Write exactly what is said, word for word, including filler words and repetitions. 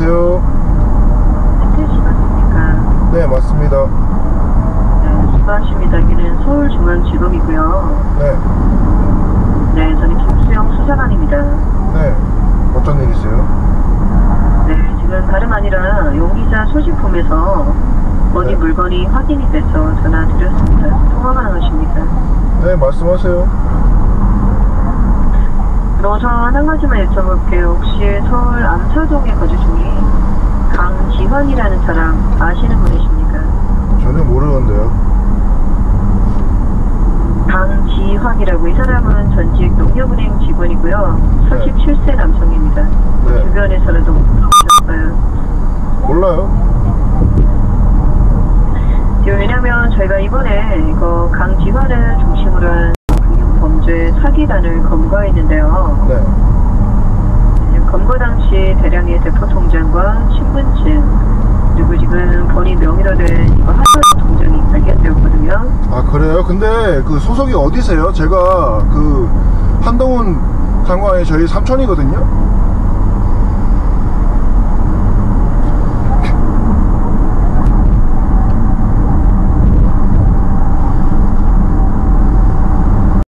여보세요? 태태 씨 맞습니까? 네, 맞습니다. 네, 수고하십니다. 여기는 서울중앙지검이고요. 네. 네, 저는 김수영 수사관입니다. 네. 어떤 일이세요? 네, 지금 다름 아니라 용의자 소지품에서 어디 네. 물건이 확인이 돼서 전화드렸습니다. 통화 가능하십니까? 네, 말씀하세요. 우선 한 가지만 여쭤볼게요. 혹시 서울 암사동에 거주 중인 강지환이라는 사람 아시는 분이십니까? 전혀 모르는데요. 강지환이라고, 이 사람은 전직 농협은행 직원이고요. 삼십칠 세 남성입니다. 네. 주변에서는 너무 물어보셨어요. 몰라요. 왜냐면 저희가 이번에 이거 강지환을 중심으로 한 금융범죄 사기단을 검거했는데요. 네. 검거 당시 대량의 대포 통장과 신분증, 그리고 지금 본인 명의로 된 이거 하나 통장이 발견되었거든요. 아, 그래요? 근데 그 소속이 어디세요? 제가 그 한동훈 장관이 저희 삼촌이거든요?